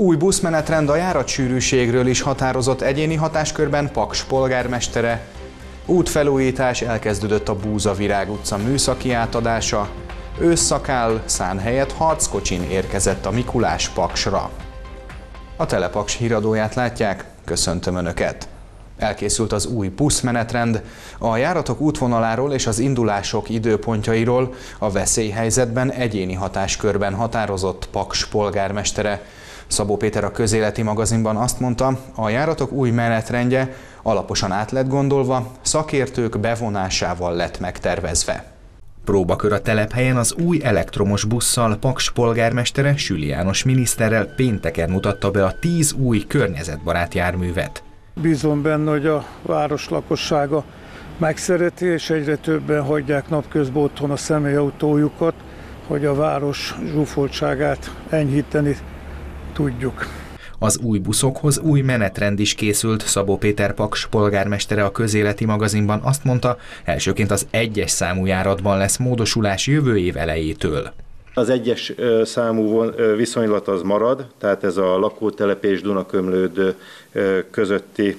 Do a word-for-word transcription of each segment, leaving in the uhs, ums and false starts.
Új buszmenetrend a járatsűrűségről is határozott egyéni hatáskörben Paks polgármestere. Útfelújítás, elkezdődött a Búzavirág utca műszaki átadása. Ősszakál, szán helyett harckocsin érkezett a Mikulás Paksra. A Telepaks híradóját látják, köszöntöm Önöket! Elkészült az új buszmenetrend, a járatok útvonaláról és az indulások időpontjairól a veszélyhelyzetben egyéni hatáskörben határozott Paks polgármestere. Szabó Péter a Közéleti Magazinban azt mondta, a járatok új menetrendje alaposan át lett gondolva, szakértők bevonásával lett megtervezve. Próbakör a telephelyen az új elektromos busszal Paks polgármestere Süli János miniszterrel pénteken mutatta be a tíz új környezetbarát járművet. Bízom benne, hogy a város lakossága megszereti, és egyre többen hagyják napközben otthon a személyautójukat, hogy a város zsúfoltságát enyhíteni tudjuk. Az új buszokhoz új menetrend is készült. Szabó Péter Paks polgármestere a Közéleti Magazinban azt mondta, elsőként az egyes számú járatban lesz módosulás jövő év elejétől. Az egyes számú viszonylat az marad, tehát ez a lakótelep és Dunakömlőd közötti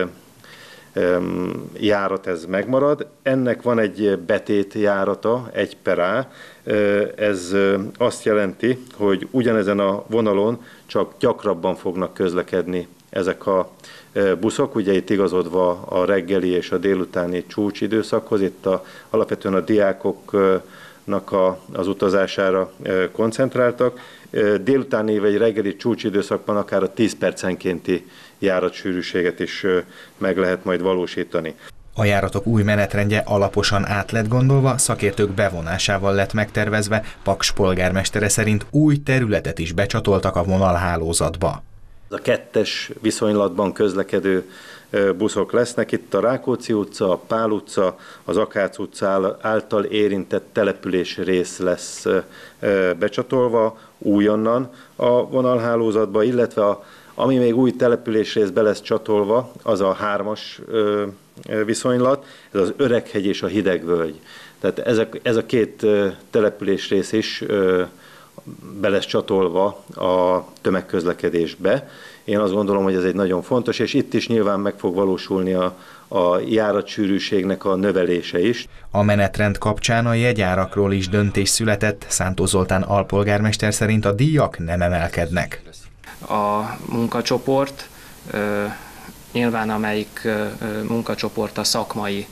járat, ez megmarad. Ennek van egy betét járata, egy per á. Ez azt jelenti, hogy ugyanezen a vonalon csak gyakrabban fognak közlekedni ezek a buszok, ugye itt igazodva a reggeli és a délutáni csúcsidőszakhoz, itt a, alapvetően a diákoknak a, az utazására koncentráltak. Délutáni vagy reggeli csúcsidőszakban akár a tíz percenkénti járatsűrűséget is meg lehet majd valósítani. A járatok új menetrendje alaposan át lett gondolva, szakértők bevonásával lett megtervezve, Paks polgármestere szerint új területet is becsatoltak a vonalhálózatba. A kettes viszonylatban közlekedő buszok lesznek, itt a Rákóczi utca, a Pál utca, az Akác utca által érintett település rész lesz becsatolva újonnan a vonalhálózatba, illetve a ami még új településrész be lesz csatolva, az a hármas ö, viszonylat, ez az Öreghegy és a Hidegvölgy. Tehát ez a, ez a két ö, településrész is ö, be lesz csatolva a tömegközlekedésbe. Én azt gondolom, hogy ez egy nagyon fontos, és itt is nyilván meg fog valósulni a, a járatsűrűségnek a növelése is. A menetrend kapcsán a jegyárakról is döntés született. Szántó Zoltán alpolgármester szerint a díjak nem emelkednek. A munkacsoport, nyilván amelyik munkacsoport a szakmai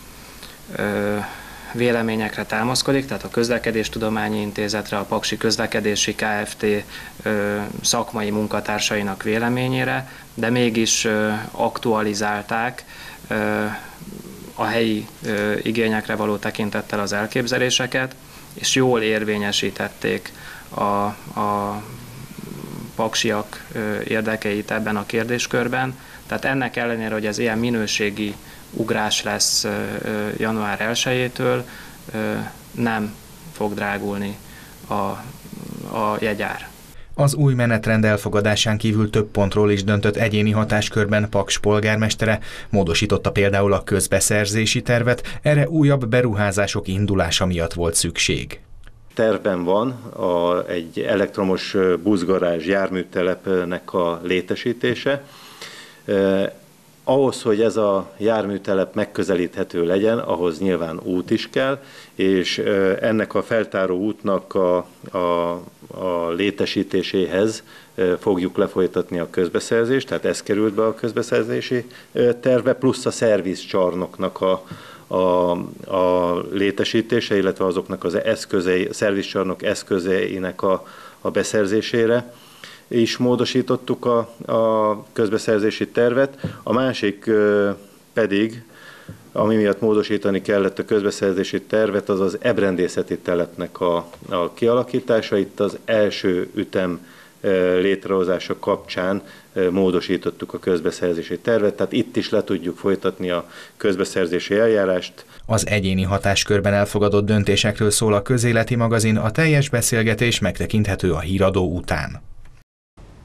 véleményekre támaszkodik, tehát a Közlekedéstudományi Intézetre, a Paksi Közlekedési Kft. Szakmai munkatársainak véleményére, de mégis aktualizálták a helyi igényekre való tekintettel az elképzeléseket, és jól érvényesítették a, a paksiak érdekeit ebben a kérdéskörben. Tehát ennek ellenére, hogy ez ilyen minőségi ugrás lesz január elsejétől, nem fog drágulni a, a jegyár. Az új menetrend elfogadásán kívül több pontról is döntött egyéni hatáskörben Paks polgármestere, módosította például a közbeszerzési tervet, erre újabb beruházások indulása miatt volt szükség. Tervben van a, egy elektromos buszgarázs járműtelepnek a létesítése. Eh, ahhoz, hogy ez a járműtelep megközelíthető legyen, ahhoz nyilván út is kell, és eh, ennek a feltáró útnak a, a, a létesítéséhez eh, fogjuk lefolytatni a közbeszerzést, tehát ez került be a közbeszerzési eh, terve, plusz a szervizcsarnoknak a A, a létesítése, illetve azoknak az eszközei, szervizcsarnok eszközeinek a, a beszerzésére is módosítottuk a, a közbeszerzési tervet. A másik pedig, ami miatt módosítani kellett a közbeszerzési tervet, az az ebrendészeti telepnek a, a kialakítása. Itt az első ütem létrehozása kapcsán módosítottuk a közbeszerzési tervet, tehát itt is le tudjuk folytatni a közbeszerzési eljárást. Az egyéni hatáskörben elfogadott döntésekről szól a Közéleti Magazin, a teljes beszélgetés megtekinthető a híradó után.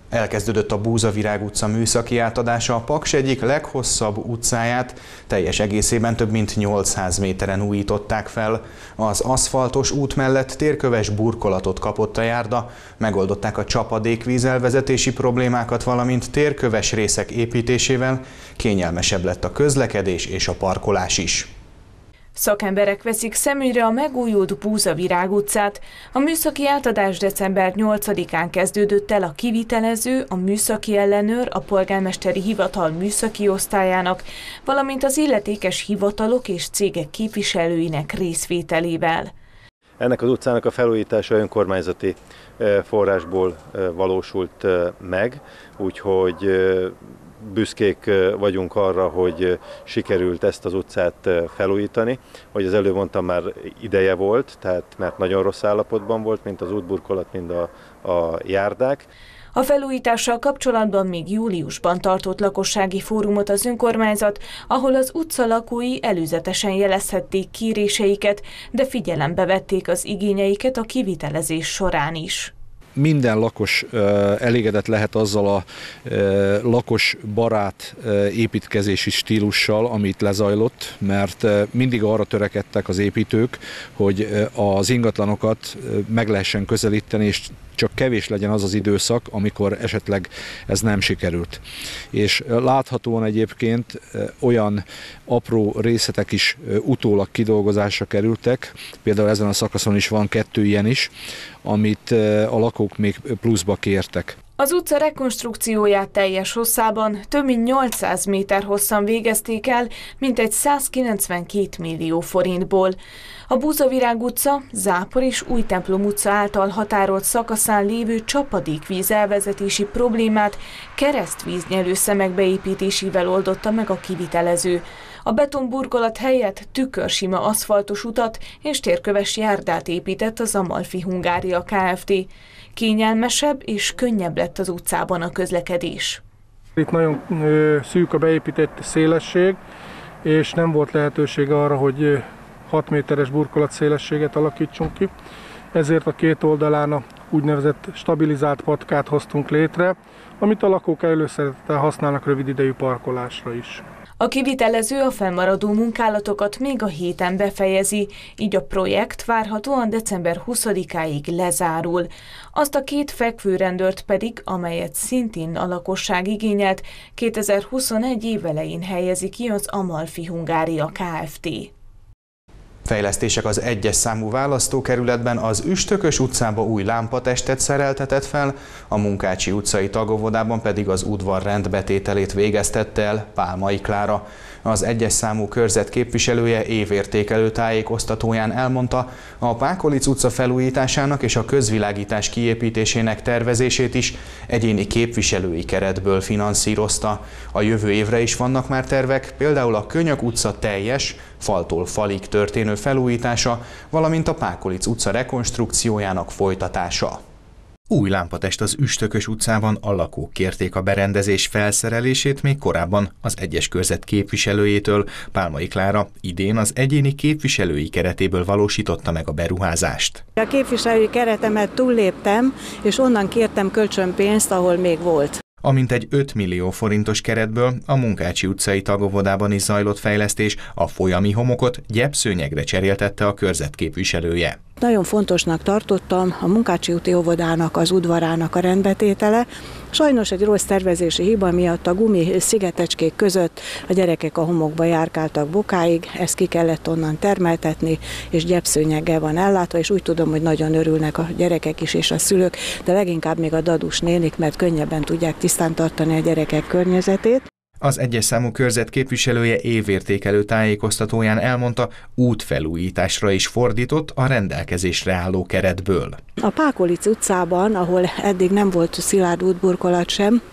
Elkezdődött a Búzavirág utca műszaki átadása, a Paks egyik leghosszabb utcáját teljes egészében több mint nyolcszáz méteren újították fel. Az aszfaltos út mellett térköves burkolatot kapott a járda, megoldották a csapadékvíz elvezetési problémákat, valamint térköves részek építésével kényelmesebb lett a közlekedés és a parkolás is. Szakemberek veszik szemügyre a megújult Búzavirág utcát. A műszaki átadás december nyolcadikán kezdődött el a kivitelező, a műszaki ellenőr, a polgármesteri hivatal műszaki osztályának, valamint az illetékes hivatalok és cégek képviselőinek részvételével. Ennek az utcának a felújítása önkormányzati forrásból valósult meg, úgyhogy büszkék vagyunk arra, hogy sikerült ezt az utcát felújítani. Hogy az előbb mondtam, már ideje volt, tehát mert nagyon rossz állapotban volt, mint az útburkolat, mind a, a járdák. A felújítással kapcsolatban még júliusban tartott lakossági fórumot az önkormányzat, ahol az utca lakói előzetesen jelezhették kéréseiket, de figyelembe vették az igényeiket a kivitelezés során is. Minden lakos elégedett lehet azzal a lakosbarát építkezési stílussal, amit lezajlott, mert mindig arra törekedtek az építők, hogy az ingatlanokat meg lehessen közelíteni, és csak kevés legyen az az időszak, amikor esetleg ez nem sikerült. És láthatóan egyébként olyan apró részletek is utólag kidolgozásra kerültek, például ezen a szakaszon is van kettő ilyen is, amit a lakók még pluszba kértek. Az utca rekonstrukcióját teljes hosszában több mint nyolcszáz méter hosszan végezték el, mintegy százkilencvenkét millió forintból. A Búzavirág utca, Zápor és Újtemplom utca által határolt szakaszán lévő csapadékvíz elvezetési problémát keresztvíznyelő szemek beépítésével oldotta meg a kivitelező. A betonburkolat helyett tükörsima aszfaltos utat és térköves járdát épített az Amalfi Hungária Kft. Kényelmesebb és könnyebb lett az utcában a közlekedés. Itt nagyon szűk a beépített szélesség, és nem volt lehetőség arra, hogy hat méteres burkolat szélességet alakítsunk ki. Ezért a két oldalán a úgynevezett stabilizált patkát hoztunk létre, amit a lakók előszeretettel használnak rövid idejű parkolásra is. A kivitelező a fennmaradó munkálatokat még a héten befejezi, így a projekt várhatóan december huszadikáig lezárul. Azt a két fekvőrendőrt pedig, amelyet szintén a lakosság igényelt, kétezer-huszonegy év elején helyezi ki az Amalfi Hungária Kft. Fejlesztések: az egyes számú választókerületben az Üstökös utcába új lámpatestet szereltetett fel, a Munkácsi utcai tagóvodában pedig az udvar rendbetételét végeztette el Pálmai Klára. Az egyes számú körzet képviselője évértékelő tájékoztatóján elmondta, a Pákolic utca felújításának és a közvilágítás kiépítésének tervezését is egyéni képviselői keretből finanszírozta. A jövő évre is vannak már tervek, például a Könyök utca teljes, faltól falig történő felújítása, valamint a Pákolic utca rekonstrukciójának folytatása. Új lámpatest az Üstökös utcában, a lakók kérték a berendezés felszerelését még korábban az egyes körzet képviselőjétől. Pálmai Klára idén az egyéni képviselői keretéből valósította meg a beruházást. A képviselői keretemet túlléptem, és onnan kértem kölcsönpénzt, ahol még volt. A mintegy öt millió forintos keretből a Munkácsi utcai tagóvodában is zajlott fejlesztés, a folyami homokot gyepszőnyegre cseréltette a körzet képviselője. Nagyon fontosnak tartottam a Munkácsi úti óvodának, az udvarának a rendbetétele. Sajnos egy rossz tervezési hiba miatt a gumi szigetecskék között a gyerekek a homokba járkáltak bokáig, ezt ki kellett onnan termeltetni, és gyepszőnyeggel van ellátva, és úgy tudom, hogy nagyon örülnek a gyerekek is és a szülők, de leginkább még a dadus nénik, mert könnyebben tudják tisztán tartani a gyerekek környezetét. Az egyes számú körzet képviselője évértékelő tájékoztatóján elmondta, útfelújításra is fordított a rendelkezésre álló keretből. A Pákolic utcában, ahol eddig nem volt szilárd útburkolat sem,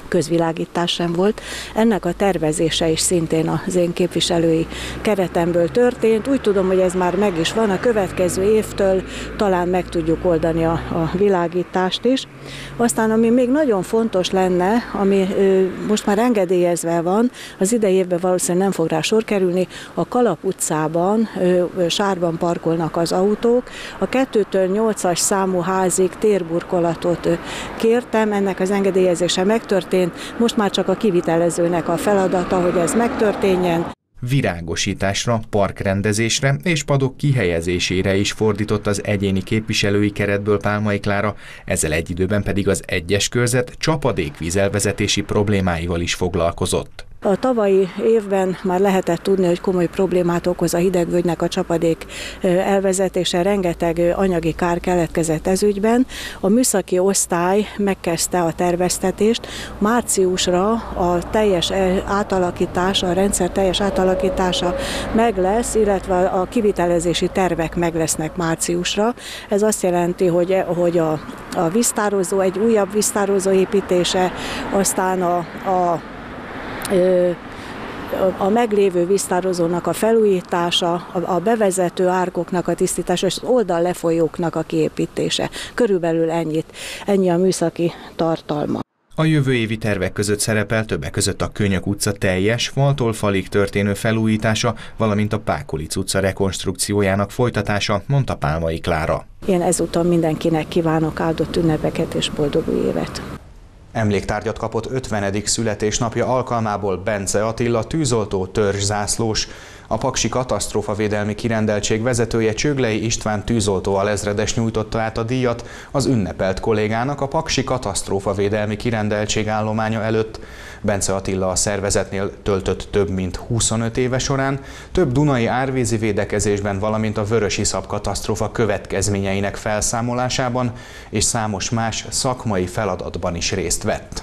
közvilágítás sem volt. Ennek a tervezése is szintén az én képviselői keretemből történt. Úgy tudom, hogy ez már meg is van, a következő évtől talán meg tudjuk oldani a, a világítást is. Aztán, ami még nagyon fontos lenne, ami ö, most már engedélyezve van, az idei évben valószínűleg nem fog rá sor kerülni, a Kalap utcában ö, ö, sárban parkolnak az autók. A kettőtől nyolcas számú házig térburkolatot ö, kértem, ennek az engedélyezése megtörtént, most már csak a kivitelezőnek a feladata, hogy ez megtörténjen. Virágosításra, parkrendezésre és padok kihelyezésére is fordított az egyéni képviselői keretből Pálmai Klára, ezzel egy időben pedig az egyes körzet csapadékvízelvezetési problémáival is foglalkozott. A tavalyi évben már lehetett tudni, hogy komoly problémát okoz a hidegvölgynek a csapadék elvezetése, rengeteg anyagi kár keletkezett ez ügyben. A műszaki osztály megkezdte a terveztetést, márciusra a teljes átalakítás, a rendszer teljes átalakítása meg lesz, illetve a kivitelezési tervek meg lesznek márciusra. Ez azt jelenti, hogy, hogy a, a víztározó, egy újabb víztározó építése, aztán a, a a meglévő víztározónak a felújítása, a bevezető árkoknak a tisztítása és az oldallefolyóknak a kiépítése. Körülbelül ennyit, ennyi a műszaki tartalma. A jövő évi tervek között szerepel többek között a Könyök utca teljes, faltól falig történő felújítása, valamint a Pákolic utca rekonstrukciójának folytatása, mondta Pálmai Klára. Én ezúton mindenkinek kívánok áldott ünnepeket és boldog új évet. Emléktárgyat kapott ötvenedik születésnapja alkalmából Bence Attila tűzoltó törzszászlós. A paksi katasztrófavédelmi kirendeltség vezetője Csöglei István tűzoltó alezredes nyújtotta át a díjat az ünnepelt kollégának a paksi katasztrófavédelmi kirendeltség állománya előtt. Bence Attila a szervezetnél töltött több mint huszonöt éve során, több dunai árvízi védekezésben, valamint a vörösiszap katasztrófa következményeinek felszámolásában és számos más szakmai feladatban is részt vett.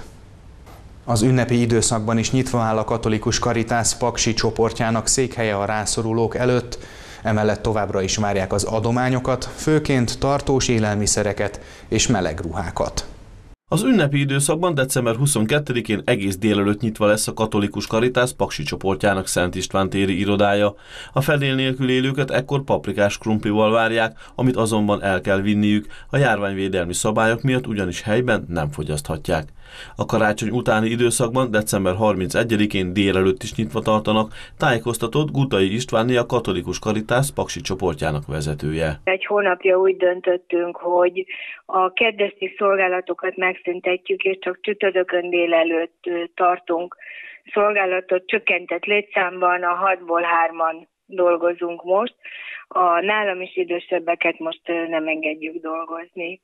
Az ünnepi időszakban is nyitva áll a Katolikus Caritas paksi csoportjának székhelye a rászorulók előtt, emellett továbbra is várják az adományokat, főként tartós élelmiszereket és meleg ruhákat. Az ünnepi időszakban december huszonkettedikén egész délelőtt nyitva lesz a Katolikus Caritas paksi csoportjának Szent István téri irodája. A fedél nélkül élőket ekkor paprikás krumplival várják, amit azonban el kell vinniük, a járványvédelmi szabályok miatt ugyanis helyben nem fogyaszthatják. A karácsony utáni időszakban december harmincegyedikén délelőtt is nyitva tartanak, tájékoztatott Gutai Istvánné, a Katolikus Caritas paksi csoportjának vezetője. Egy hónapja úgy döntöttünk, hogy a kedvesti szolgálatokat megszüntetjük, és csak csütörtökön délelőtt tartunk szolgálatot csökkentett létszámban, a hatból hárman dolgozunk most. A nálam is idősebbeket most nem engedjük dolgozni.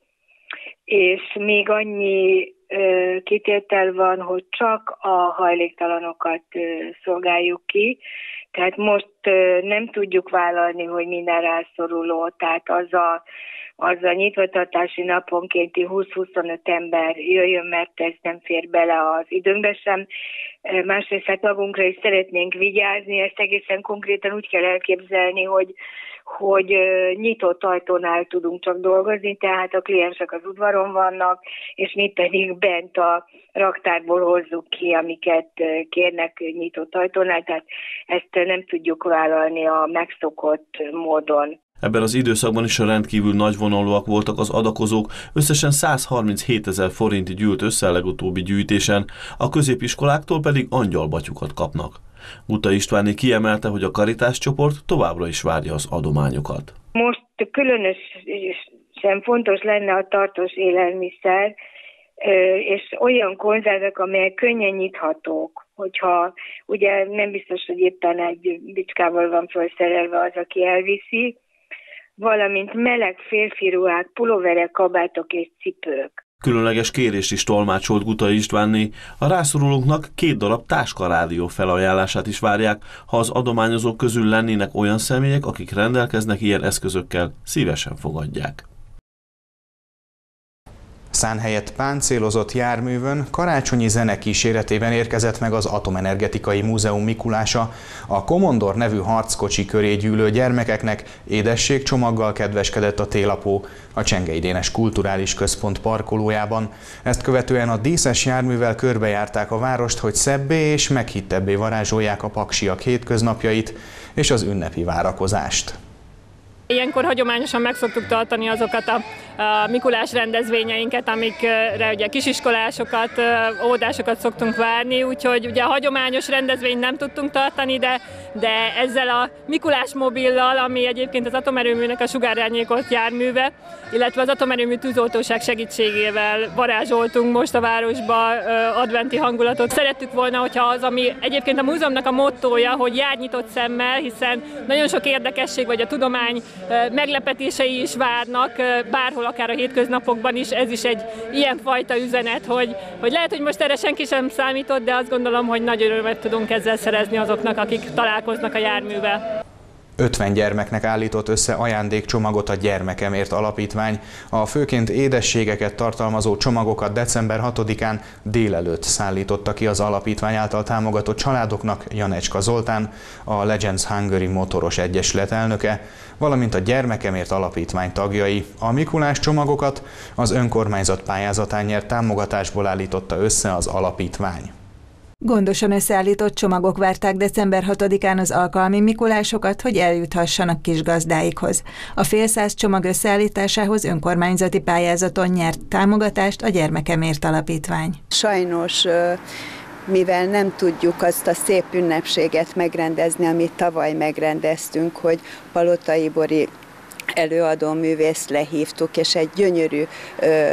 És még annyi ö, kitétel van, hogy csak a hajléktalanokat ö, szolgáljuk ki, tehát most ö, nem tudjuk vállalni, hogy minden rászoruló, tehát az a, az a nyitvatartási naponkénti húsz-huszonöt ember jöjjön, mert ez nem fér bele az időnkbe sem. Másrészt hát magunkra is szeretnénk vigyázni, ezt egészen konkrétan úgy kell elképzelni, hogy hogy nyitott ajtónál tudunk csak dolgozni, tehát a kliensek az udvaron vannak, és mi pedig bent a raktárból hozzuk ki, amiket kérnek nyitott ajtónál, tehát ezt nem tudjuk vállalni a megszokott módon. Ebben az időszakban is rendkívül nagyvonalúak voltak az adakozók, összesen százharminchétezer forint gyűlt össze a legutóbbi gyűjtésen, a középiskoláktól pedig angyalbatyukat kapnak. Gutai Istvánné kiemelte, hogy a Caritas csoport továbbra is várja az adományokat. Most különösen fontos lenne a tartós élelmiszer, és olyan konzervek, amelyek könnyen nyithatók, hogyha ugye nem biztos, hogy éppen egy bicskával van felszerelve az, aki elviszi, valamint meleg férfi ruhák, pulóverek, kabátok és cipők. Különleges kérést is tolmácsolt Gutai Istvánné. A rászorulóknak két darab táskarádió felajánlását is várják, ha az adományozók közül lennének olyan személyek, akik rendelkeznek ilyen eszközökkel, szívesen fogadják. Szán helyett páncélozott járművön karácsonyi zene kíséretében érkezett meg az Atomenergetikai Múzeum Mikulása. A Komondor nevű harckocsi köré gyűlő gyermekeknek édességcsomaggal kedveskedett a télapó a Csengei Dénes Kulturális Központ parkolójában. Ezt követően a díszes járművel körbejárták a várost, hogy szebbé és meghittebbé varázsolják a paksiak hétköznapjait és az ünnepi várakozást. Ilyenkor hagyományosan meg szoktuk tartani azokat a, a Mikulás rendezvényeinket, amikre ugye kisiskolásokat, óvodásokat szoktunk várni, úgyhogy ugye a hagyományos rendezvényt nem tudtunk tartani, de, de ezzel a Mikulás mobillal, ami egyébként az atomerőműnek a sugárárnyékolt járműve, illetve az atomerőmű tűzoltóság segítségével varázsoltunk most a városba adventi hangulatot. Szerettük volna, hogyha az, ami egyébként a múzeumnak a mottója, hogy jár nyitott szemmel, hiszen nagyon sok érdekesség vagy a tudomány meglepetései is várnak, bárhol, akár a hétköznapokban is, ez is egy ilyen fajta üzenet, hogy, hogy lehet, hogy most erre senki sem számított, de azt gondolom, hogy nagy örömet tudunk ezzel szerezni azoknak, akik találkoznak a járművel. ötven gyermeknek állított össze ajándékcsomagot a Gyermekemért Alapítvány. A főként édességeket tartalmazó csomagokat december hatodikán délelőtt szállította ki az alapítvány által támogatott családoknak Janecska Zoltán, a Legends Hungary motoros egyesület elnöke, valamint a Gyermekemért Alapítvány tagjai. A Mikulás csomagokat az önkormányzat pályázatán nyert támogatásból állította össze az alapítvány. Gondosan összeállított csomagok várták december hatodikán az alkalmi mikulásokat, hogy eljuthassanak kisgazdáikhoz. A félszáz csomag összeállításához önkormányzati pályázaton nyert támogatást a Gyermekemért Alapítvány. Sajnos, mivel nem tudjuk azt a szép ünnepséget megrendezni, amit tavaly megrendeztünk, hogy Palotai Bori előadó művészt lehívtuk, és egy gyönyörű ö,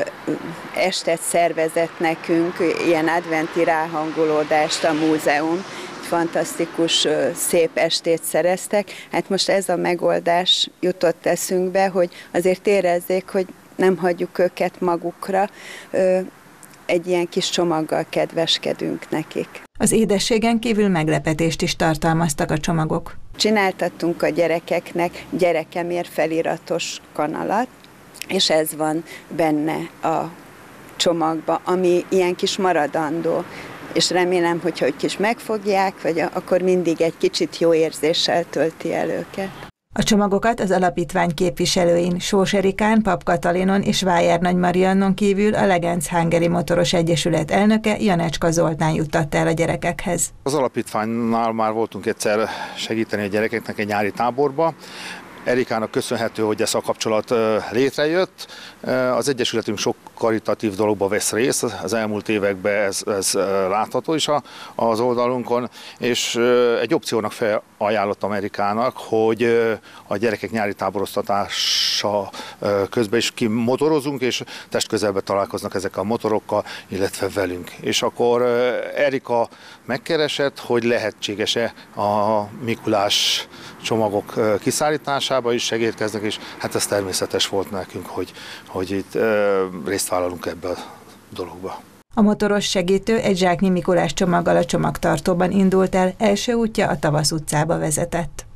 estet szervezett nekünk, ilyen adventi ráhangolódást a múzeum. Fantasztikus, ö, szép estét szereztek. Hát most ez a megoldás jutott eszünkbe, hogy azért érezzék, hogy nem hagyjuk őket magukra, ö, egy ilyen kis csomaggal kedveskedünk nekik. Az édességen kívül meglepetést is tartalmaztak a csomagok. Csináltattunk a gyerekeknek Gyerekemért feliratos kanalat, és ez van benne a csomagba, ami ilyen kis maradandó. És remélem, hogyha ők is megfogják, vagy akkor mindig egy kicsit jó érzéssel tölti el őket. A csomagokat az alapítvány képviselőin, Sós Erikán, Pap Katalinon és Vájár Nagy Mariannon kívül a Legends Hungary motoros egyesület elnöke, Janecska Zoltán juttatta el a gyerekekhez. Az alapítványnál már voltunk egyszer segíteni a gyerekeknek egy nyári táborba. Erikának köszönhető, hogy ez a kapcsolat létrejött. Az egyesületünk sok karitatív dologba vesz részt, az elmúlt években ez, ez látható is az oldalunkon, és egy opciónak felajánlottam Erikának, hogy a gyerekek nyári táboroztatása közben is kimotorozunk, és testközelben találkoznak ezek a motorokkal, illetve velünk. És akkor Erika megkeresett, hogy lehetséges-e a Mikulás csomagok kiszállításába is segítkeznek, és hát ez természetes volt nekünk, hogy, hogy itt ö, részt vállalunk ebbe a dologba. A motoros segítő egy zsáknyi Mikulás csomaggal a csomagtartóban indult el, első útja a Tavasz utcába vezetett.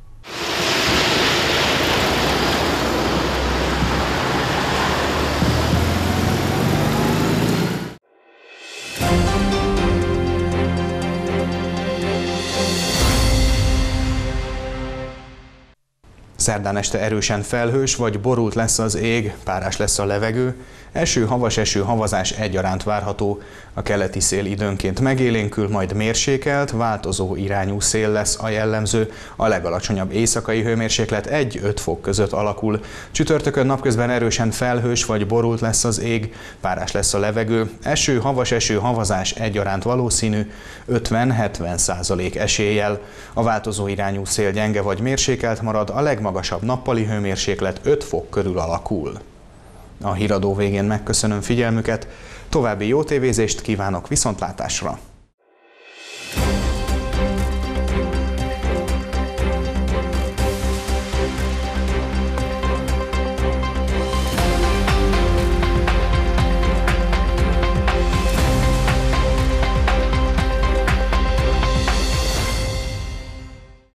Szerdán este erősen felhős vagy borult lesz az ég, párás lesz a levegő, eső, havas eső, havazás egyaránt várható. A keleti szél időnként megélénkül, majd mérsékelt, változó irányú szél lesz a jellemző. A legalacsonyabb éjszakai hőmérséklet egy-öt fok között alakul. Csütörtökön napközben erősen felhős vagy borult lesz az ég, párás lesz a levegő, eső, havas eső, havazás egyaránt valószínű, ötven-hetven százalék eséllyel. A változó irányú szél gyenge vagy mérsékelt marad, a legmagasabb nappali hőmérséklet öt fok körül alakul. A híradó végén megköszönöm figyelmüket, további jó tévézést kívánok, viszontlátásra!